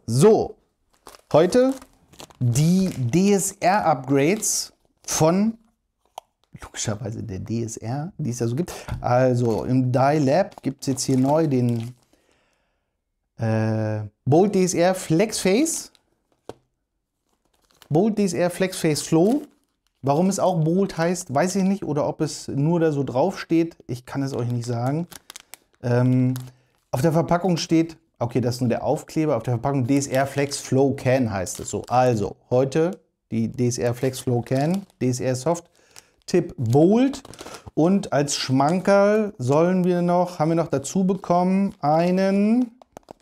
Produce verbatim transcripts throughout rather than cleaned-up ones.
So, heute die D S R-Upgrades von, logischerweise der D S R, die es ja so gibt. Also im Dye Lab gibt es jetzt hier neu den äh, Bolt D S R FlexFace. Bolt D S R FlexFace Flow. Warum es auch Bolt heißt, weiß ich nicht. Oder ob es nur da so drauf steht. Ich kann es euch nicht sagen. Ähm, auf der Verpackung steht, okay, das ist nur der Aufkleber. Auf der Verpackung D S R Flex Flow Can heißt es so. Also heute die D S R Flex Flow Can, D S R Soft Tip Bolt. Und als Schmankerl sollen wir noch, haben wir noch dazu bekommen, einen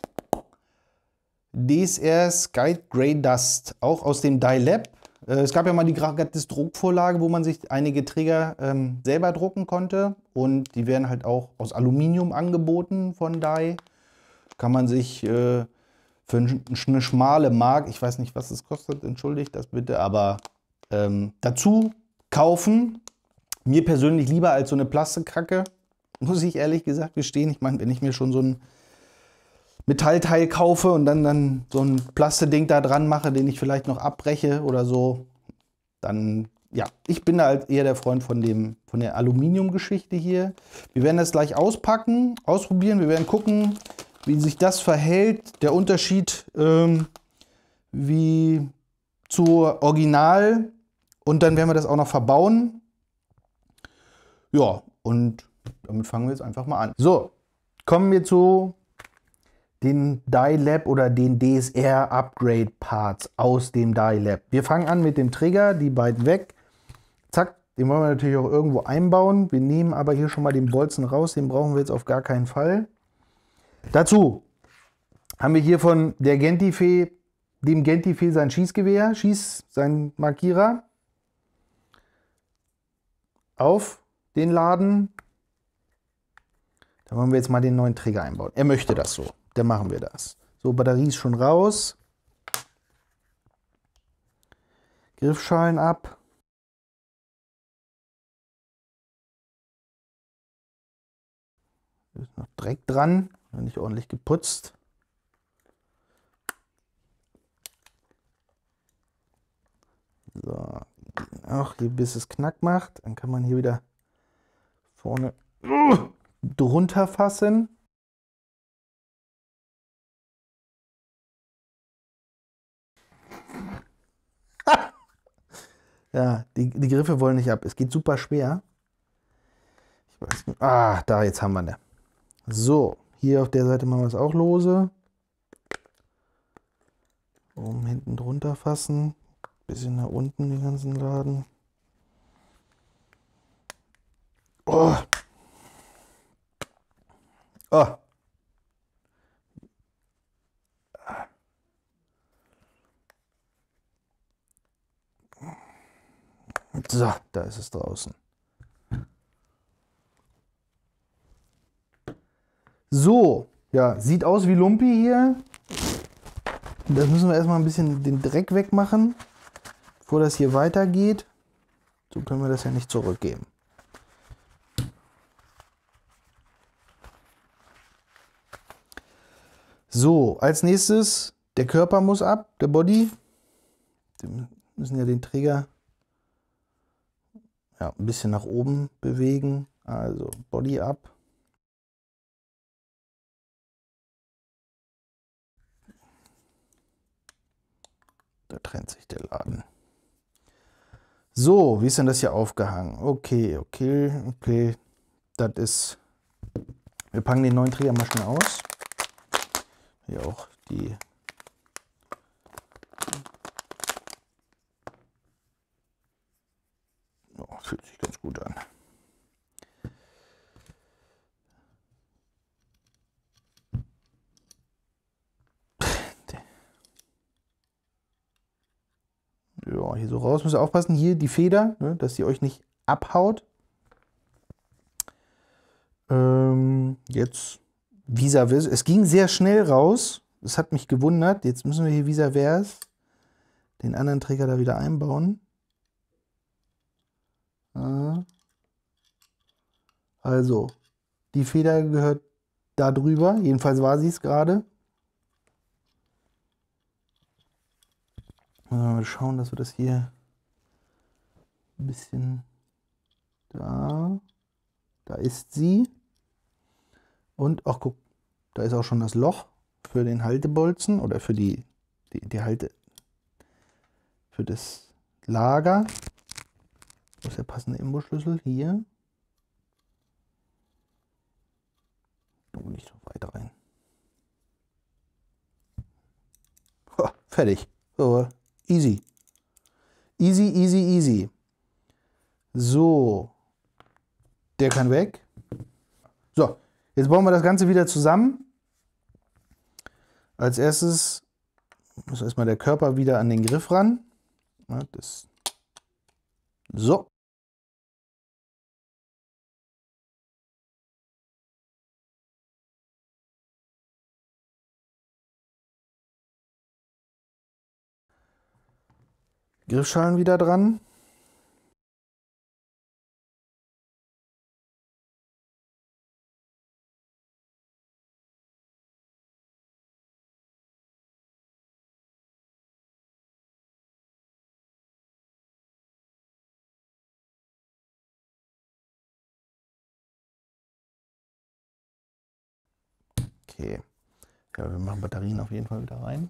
D S R Sky Grey Dust, auch aus dem Dye Lab. Es gab ja mal die gratis Druckvorlage, wo man sich einige Träger ähm, selber drucken konnte. Und die werden halt auch aus Aluminium angeboten von Dye. Kann man sich äh, für eine schmale Mark, ich weiß nicht, was es kostet, entschuldigt das bitte, aber ähm, dazu kaufen. Mir persönlich lieber als so eine Plastikkacke, muss ich ehrlich gesagt gestehen. Ich meine, wenn ich mir schon so ein Metallteil kaufe und dann, dann so ein Plasteding da dran mache, den ich vielleicht noch abbreche oder so, dann, ja, ich bin da halt eher der Freund von, dem, von der Aluminiumgeschichte hier. Wir werden das gleich auspacken, ausprobieren, wir werden gucken, wie sich das verhält, der Unterschied ähm, wie zur Original, und dann werden wir das auch noch verbauen. Ja, und damit fangen wir jetzt einfach mal an. So, kommen wir zu den Dye Lab oder den D S R Upgrade Parts aus dem Dye Lab. Wir fangen an mit dem Trigger, die beiden weg. Zack, den wollen wir natürlich auch irgendwo einbauen. Wir nehmen aber hier schon mal den Bolzen raus, den brauchen wir jetzt auf gar keinen Fall. Dazu haben wir hier von der Gentife, dem Gentife sein Schießgewehr, Schieß, sein Markierer. Auf den Laden. Da wollen wir jetzt mal den neuen Trigger einbauen. Er möchte das so. Dann machen wir das. So, Batterie ist schon raus. Griffschalen ab. Ist noch Dreck dran, noch nicht ordentlich geputzt. So, auch hier bis es Knack macht. Dann kann man hier wieder vorne uh, drunter fassen. Ja, die, die Griffe wollen nicht ab. Es geht super schwer. Ich weiß nicht. Ah, da, jetzt haben wir ne. So, hier auf der Seite machen wir es auch lose. Oben hinten drunter fassen. Bisschen nach unten den ganzen Laden. Oh. Oh. So, da ist es draußen. So, ja, sieht aus wie Lumpi hier. Das müssen wir erstmal ein bisschen den Dreck wegmachen, bevor das hier weitergeht. So können wir das ja nicht zurückgeben. So, als nächstes, der Körper muss ab, der Body. Wir müssen ja den Träger ja, ein bisschen nach oben bewegen. Also Body ab. Da trennt sich der Laden. So, wie ist denn das hier aufgehangen? Okay, okay, okay. Das ist. Wir packen den neuen Träger mal schnell aus. Hier auch die. Oh, fühlt sich ganz gut an. Ja, hier so raus. Müsst ihr aufpassen, hier die Feder, ne, dass die euch nicht abhaut. Ähm, jetzt vis-à-vis. Es ging sehr schnell raus. Das hat mich gewundert. Jetzt müssen wir hier vis-à-vis den anderen Träger da wieder einbauen. Also, die Feder gehört da drüber. Jedenfalls war sie es gerade. Mal schauen, dass wir das hier ein bisschen da, da ist sie. Und ach guck, da ist auch schon das Loch für den Haltebolzen oder für die, die, die Halte, für das Lager. Wo ist der passende Imbusschlüssel? Hier. Oh, nicht so weit rein. Oh, fertig. So, easy. Easy, easy, easy. So. Der kann weg. So, jetzt bauen wir das Ganze wieder zusammen. Als erstes muss erstmal der Körper wieder an den Griff ran. Ja, das. So. Griffschalen wieder dran. Okay. Ja, wir machen Batterien auf jeden Fall wieder rein.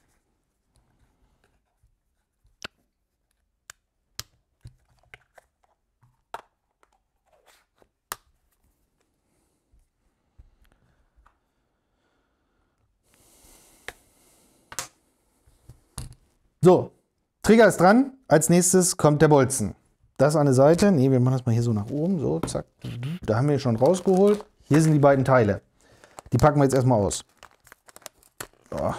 So, Trigger ist dran. Als nächstes kommt der Bolzen. Das an der Seite. Ne, wir machen das mal hier so nach oben. So, zack. Da haben wir schon rausgeholt. Hier sind die beiden Teile. Die packen wir jetzt erstmal aus. So.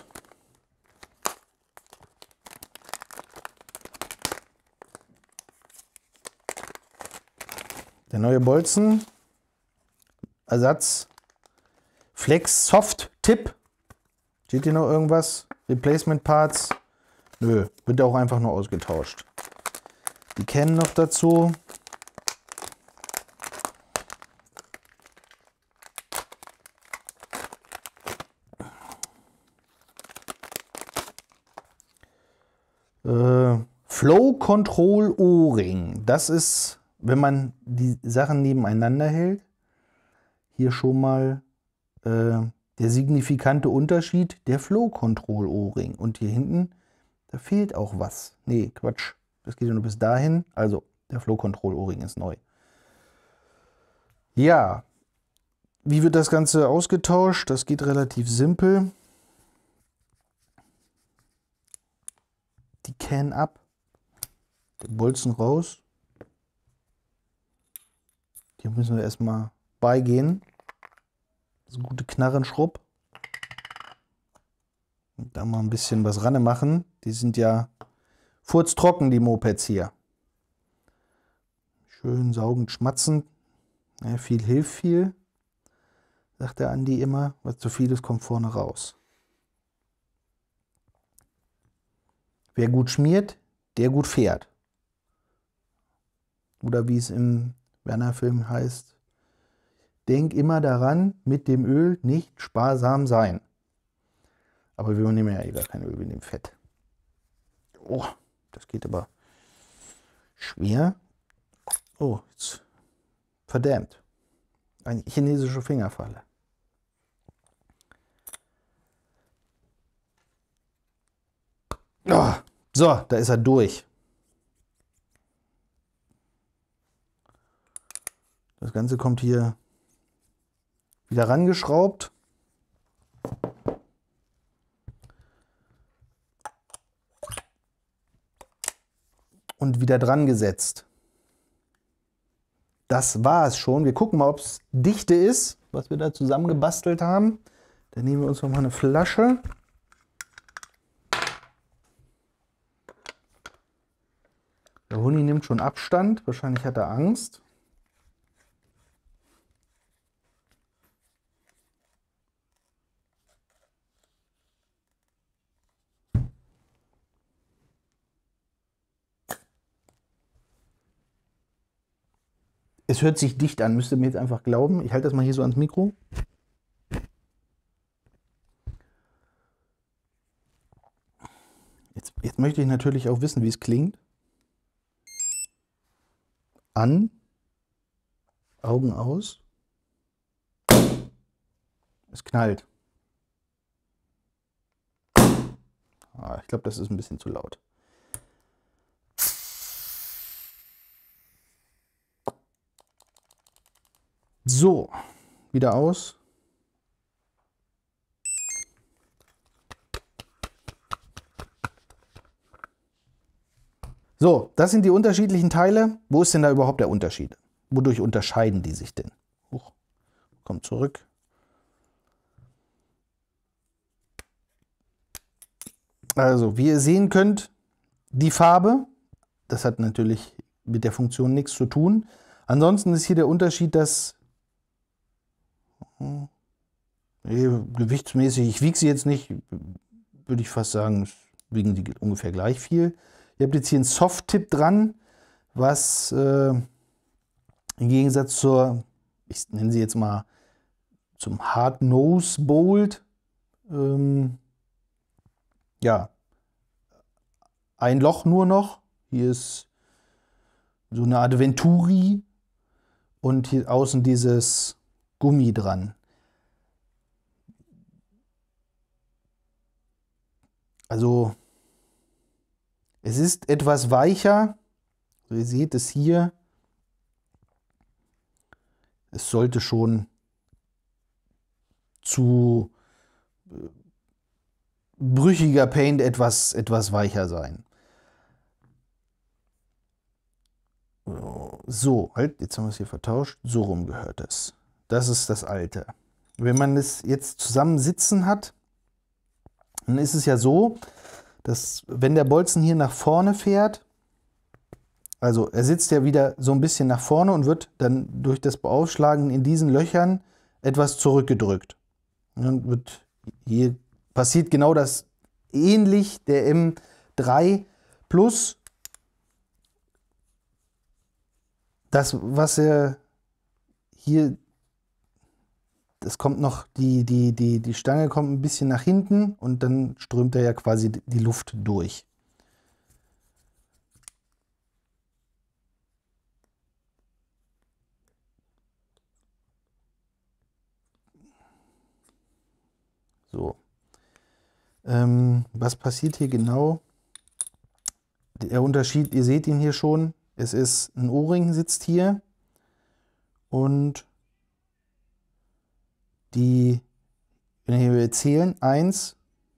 Der neue Bolzen. Ersatz. Flex Soft Tip. Steht hier noch irgendwas? Replacement Parts. Nö, wird auch einfach nur ausgetauscht. Die Can noch dazu. Äh, Flow Control O-Ring. Das ist, wenn man die Sachen nebeneinander hält, hier schon mal äh, der signifikante Unterschied, der Flow Control O-Ring. Und hier hinten, da fehlt auch was. Nee, Quatsch. Das geht ja nur bis dahin. Also, der Flow Control O-Ring ist neu. Ja, wie wird das Ganze ausgetauscht? Das geht relativ simpel. Die Can ab. Den Bolzen raus. Hier müssen wir erstmal beigehen. Das ist eine gute Knarrenschrubb. Und da mal ein bisschen was ran machen. Die sind ja furztrocken, die Mopeds hier. Schön saugend schmatzen. Ja, viel hilft viel, sagt der Andi immer. Was zu viel ist, kommt vorne raus. Wer gut schmiert, der gut fährt. Oder wie es im Werner-Film heißt, denk immer daran, mit dem Öl nicht sparsam sein. Aber wir nehmen ja eh gar kein Öl, wir nehmen Fett. Oh, das geht aber schwer. Oh, jetzt verdammt. Eine chinesische Fingerfalle. Oh, so, da ist er durch. Das Ganze kommt hier wieder rangeschraubt. Und wieder dran gesetzt. Das war es schon. Wir gucken mal, ob es dichte ist, was wir da zusammengebastelt haben. Dann nehmen wir uns noch mal eine Flasche. Der Huni nimmt schon Abstand. Wahrscheinlich hat er Angst. Es hört sich dicht an, müsst ihr mir jetzt einfach glauben. Ich halte das mal hier so ans Mikro. Jetzt, jetzt möchte ich natürlich auch wissen, wie es klingt. An, Augen aus. Es knallt. Ah, ich glaube, das ist ein bisschen zu laut. So, wieder aus. So, das sind die unterschiedlichen Teile. Wo ist denn da überhaupt der Unterschied? Wodurch unterscheiden die sich denn? Huch, kommt zurück. Also, wie ihr sehen könnt, die Farbe, das hat natürlich mit der Funktion nichts zu tun. Ansonsten ist hier der Unterschied, dass hm, gewichtsmäßig, ich wiege sie jetzt nicht, würde ich fast sagen, wiegen die ungefähr gleich viel. Ihr habt jetzt hier einen Soft-Tip dran, was äh, im Gegensatz zur, ich nenne sie jetzt mal, zum Hard Nose Bolt, ähm, ja, ein Loch nur noch. Hier ist so eine Art Venturi und hier außen dieses Gummi dran. Also es ist etwas weicher. Ihr seht es hier. Es sollte schon zu brüchiger Paint etwas, etwas weicher sein. So, halt, jetzt haben wir es hier vertauscht. So rum gehört es. Das ist das alte. Wenn man es jetzt zusammen sitzen hat, dann ist es ja so, dass wenn der Bolzen hier nach vorne fährt, also er sitzt ja wieder so ein bisschen nach vorne und wird dann durch das Beaufschlagen in diesen Löchern etwas zurückgedrückt. Dann wird hier passiert genau das ähnlich der M drei Plus. Das, was er hier, das kommt noch, die, die, die, die Stange kommt ein bisschen nach hinten und dann strömt er ja quasi die Luft durch. So. Ähm, was passiert hier genau? Der Unterschied, ihr seht ihn hier schon, es ist ein O-Ring sitzt hier und die, wenn wir hier zählen, eins,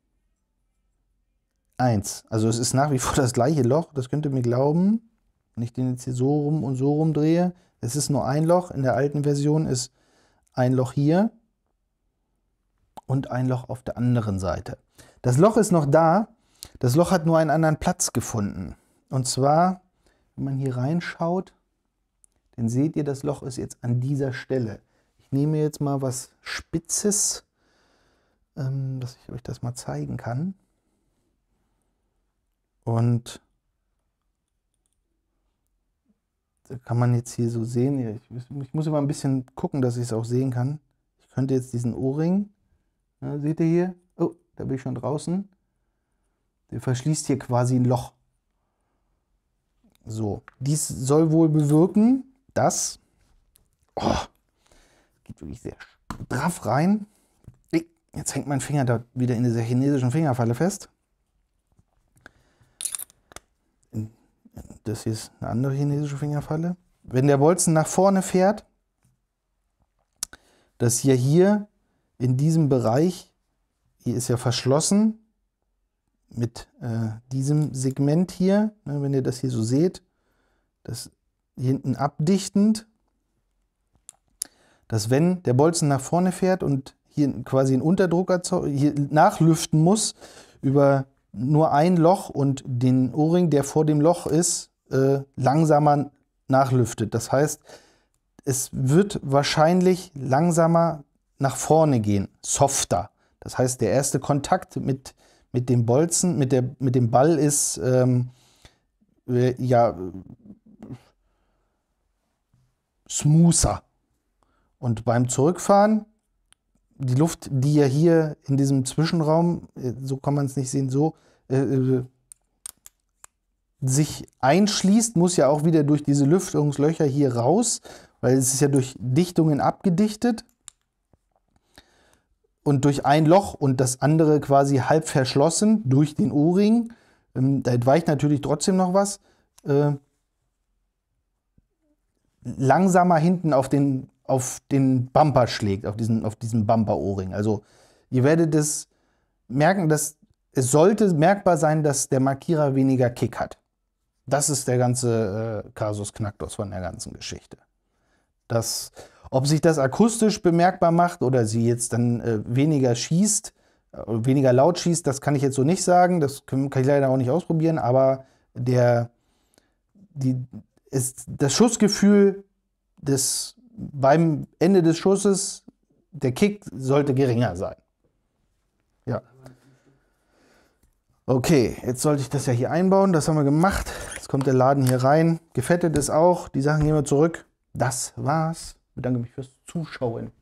eins. Also es ist nach wie vor das gleiche Loch, das könnt ihr mir glauben. Wenn ich den jetzt hier so rum und so rum drehe, es ist nur ein Loch. In der alten Version ist ein Loch hier und ein Loch auf der anderen Seite. Das Loch ist noch da, das Loch hat nur einen anderen Platz gefunden. Und zwar, wenn man hier reinschaut, dann seht ihr, das Loch ist jetzt an dieser Stelle. Ich nehme jetzt mal was Spitzes, ähm, dass ich euch das mal zeigen kann. Und da kann man jetzt hier so sehen, ich, ich muss immer ein bisschen gucken, dass ich es auch sehen kann. Ich könnte jetzt diesen O-Ring, ja, seht ihr hier? Oh, da bin ich schon draußen. Der verschließt hier quasi ein Loch. So, dies soll wohl bewirken, dass, oh, geht wirklich sehr straff rein. Jetzt hängt mein Finger da wieder in dieser chinesischen Fingerfalle fest. Das hier ist eine andere chinesische Fingerfalle. Wenn der Bolzen nach vorne fährt, dass hier hier in diesem Bereich, hier ist ja verschlossen mit äh, diesem Segment hier, ne, wenn ihr das hier so seht, das hier hinten abdichtend, dass wenn der Bolzen nach vorne fährt und hier quasi ein Unterdruck hier nachlüften muss über nur ein Loch und den O-Ring, der vor dem Loch ist, äh, langsamer nachlüftet. Das heißt, es wird wahrscheinlich langsamer nach vorne gehen, softer. Das heißt, der erste Kontakt mit, mit dem Bolzen, mit, der, mit dem Ball ist ähm, äh, ja smoother. Und beim Zurückfahren, die Luft, die ja hier in diesem Zwischenraum, so kann man es nicht sehen, so, äh, sich einschließt, muss ja auch wieder durch diese Lüftungslöcher hier raus, weil es ist ja durch Dichtungen abgedichtet. Und durch ein Loch und das andere quasi halb verschlossen durch den O-Ring. Ähm, da weicht natürlich trotzdem noch was. Äh, langsamer hinten auf den, auf den Bumper schlägt, auf diesen, auf diesen Bumper-O-Ring. Also ihr werdet es merken, dass es sollte merkbar sein, dass der Markierer weniger Kick hat. Das ist der ganze äh, Kasus Knacktus von der ganzen Geschichte. Das, ob sich das akustisch bemerkbar macht oder sie jetzt dann äh, weniger schießt, äh, weniger laut schießt, das kann ich jetzt so nicht sagen. Das kann, kann ich leider auch nicht ausprobieren, aber der, die, ist das Schussgefühl des, beim Ende des Schusses, der Kick sollte geringer sein. Ja. Okay, jetzt sollte ich das ja hier einbauen. Das haben wir gemacht. Jetzt kommt der Laden hier rein. Gefettet ist auch. Die Sachen gehen wir zurück. Das war's. Ich bedanke mich fürs Zuschauen.